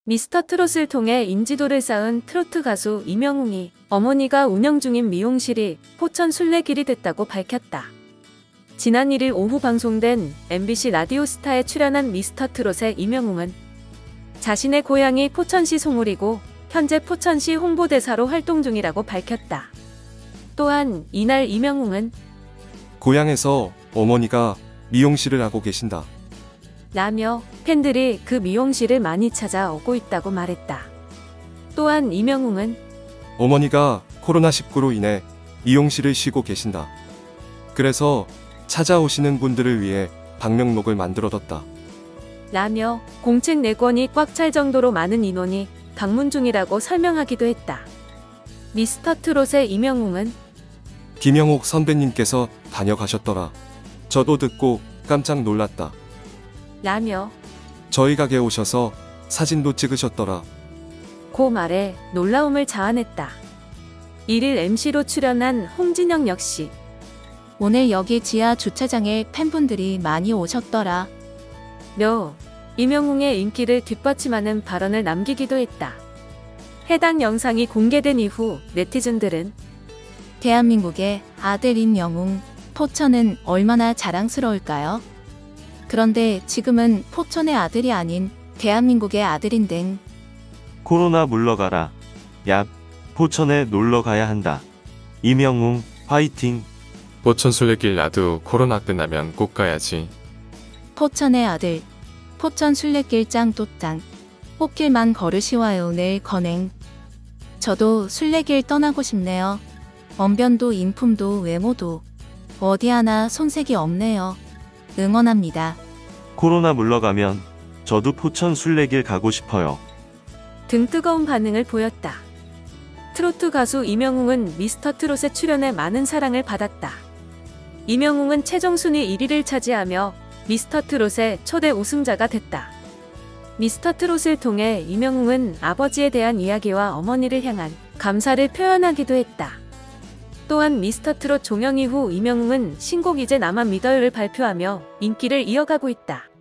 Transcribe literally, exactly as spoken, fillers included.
미스터 트롯을 통해 인지도를 쌓은 트로트 가수 이명웅이 어머니가 운영 중인 미용실이 포천 순례길이 됐다고 밝혔다. 지난 일 일 오후 방송된 엠비씨 라디오스타에 출연한 미스터 트롯의 이명웅은 자신의 고향이 포천시 송울이고 현재 포천시 홍보대사로 활동 중이라고 밝혔다. 또한 이날 이명웅은 고향에서 어머니가 미용실을 하고 계신다. 라며 팬들이 그 미용실을 많이 찾아오고 있다고 말했다. 또한 이명웅은 어머니가 코로나 십구로 인해 미용실을 쉬고 계신다. 그래서 찾아오시는 분들을 위해 방명록을 만들어뒀다. 라며 공책 네 권이 꽉 찰 정도로 많은 인원이 방문 중이라고 설명하기도 했다. 미스터 트롯의 이명웅은 김영옥 선배님께서 다녀가셨더라. 저도 듣고 깜짝 놀랐다. 라며 저희 가게 오셔서 사진도 찍으셨더라. 고 말에 놀라움을 자아냈다. 일 일 엠씨로 출연한 홍진영 역시 오늘 여기 지하 주차장에 팬분들이 많이 오셨더라. 며 이명웅의 인기를 뒷받침하는 발언을 남기기도 했다. 해당 영상이 공개된 이후 네티즌들은 대한민국의 아들 임영웅, 포천은 얼마나 자랑스러울까요? 그런데 지금은 포천의 아들이 아닌 대한민국의 아들인댕. 코로나 물러가라. 야, 포천에 놀러 가야 한다. 이명웅, 화이팅! 포천 순례길 나도 코로나 끝나면 꼭 가야지. 포천의 아들, 포천 순례길 짱또짱. 꽃길만 걸으시와요 늘 건행. 저도 순례길 떠나고 싶네요. 언변도 인품도 외모도 어디 하나 손색이 없네요. 응원합니다. 코로나 물러가면 저도 포천 순례길 가고 싶어요. 등 뜨거운 반응을 보였다. 트로트 가수 이명웅은 미스터 트롯에 출연해 많은 사랑을 받았다. 이명웅은 최종 순위 일 위를 차지하며 미스터 트롯의 초대 우승자가 됐다. 미스터 트롯을 통해 이명웅은 아버지에 대한 이야기와 어머니를 향한 감사를 표현하기도 했다. 또한 미스터 트롯 종영 이후 이명웅은 신곡 이제 나만 믿어요를 발표하며 인기를 이어가고 있다.